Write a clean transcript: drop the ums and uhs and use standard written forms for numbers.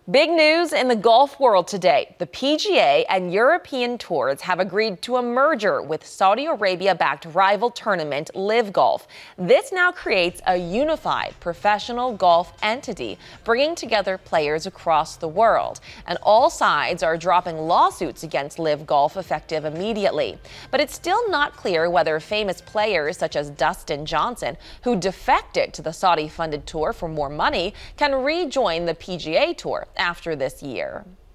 Big news in the golf world today. The PGA and European tours have agreed to a merger with Saudi Arabia-backed rival tournament LIV Golf. This now creates a unified professional golf entity, bringing together players across the world. And all sides are dropping lawsuits against LIV Golf effective immediately. But it's still not clear whether famous players such as Dustin Johnson, who defected to the Saudi-funded tour for more money, can rejoin the PGA Tour after this year.